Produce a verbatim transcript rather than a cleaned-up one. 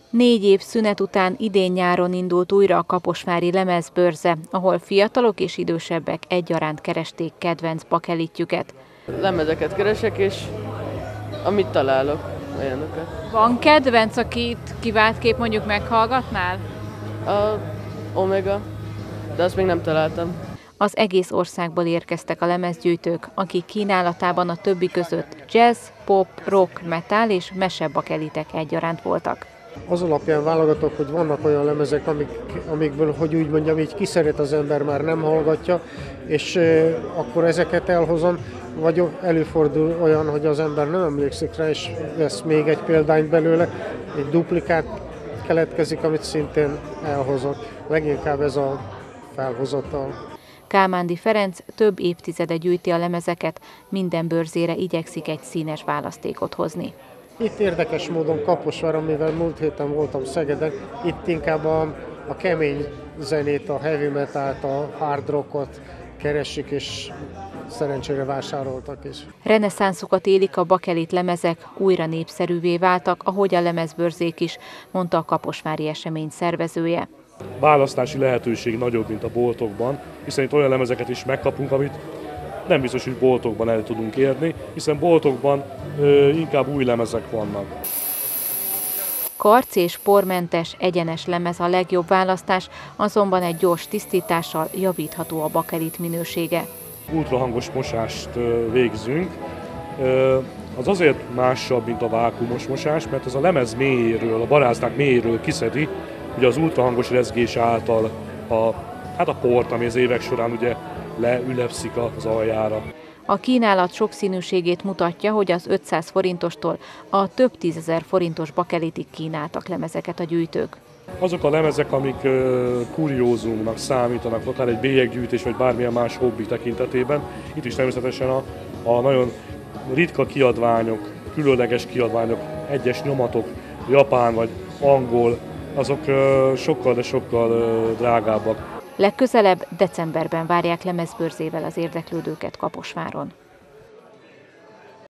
Négy év szünet után idén nyáron indult újra a kaposvári lemezbörze, ahol fiatalok és idősebbek egyaránt keresték kedvenc bakelitjüket. Lemezeket keresek, és amit találok, olyanokat. Van kedvenc, akit kiváltképp mondjuk meghallgatnál? A Omega, de azt még nem találtam. Az egész országból érkeztek a lemezgyűjtők, akik kínálatában a többi között jazz, pop, rock, metal és mesebakelitek egyaránt voltak. Az alapján válogatok, hogy vannak olyan lemezek, amik, amikből, hogy úgy mondjam, így kiszeret az ember, már nem hallgatja, és e, akkor ezeket elhozom, vagy előfordul olyan, hogy az ember nem emlékszik rá, és vesz még egy példányt belőle, egy duplikát keletkezik, amit szintén elhozott. Leginkább ez a felhozatal. Kálmándi Ferenc több évtizede gyűjti a lemezeket, minden bőrzére igyekszik egy színes választékot hozni. Itt érdekes módon Kaposváron, mivel múlt héten voltam Szegeden, itt inkább a, a kemény zenét, a heavy metalt, a hard rockot keresik, és szerencsére vásároltak is. Reneszánszukat élik a bakelit lemezek, újra népszerűvé váltak, ahogy a lemezbőrzék is, mondta a kaposvári esemény szervezője. Választási lehetőség nagyobb, mint a boltokban, hiszen itt olyan lemezeket is megkapunk, amit nem biztos, hogy boltokban el tudunk érni, hiszen boltokban ö, inkább új lemezek vannak. Karc és pormentes, egyenes lemez a legjobb választás, azonban egy gyors tisztítással javítható a bakelit minősége. Ultrahangos mosást ö, végzünk. Ö, az azért másabb, mint a vákuumos mosás, mert ez a lemez mélyéről, a barázdák mélyéről kiszedi ugye az ultrahangos rezgés által a, hát a port, ami az évek során ugye leülepszik az aljára. A kínálat sokszínűségét mutatja, hogy az ötszáz forintostól a több tízezer forintos bakelitig kínáltak lemezeket a gyűjtők. Azok a lemezek, amik uh, kuriózumnak számítanak, akár egy bélyeggyűjtés vagy bármilyen más hobbi tekintetében, itt is természetesen a, a nagyon ritka kiadványok, különleges kiadványok, egyes nyomatok, japán vagy angol, azok uh, sokkal, de sokkal uh, drágábbak. Legközelebb decemberben várják lemezbőrzével az érdeklődőket Kaposváron.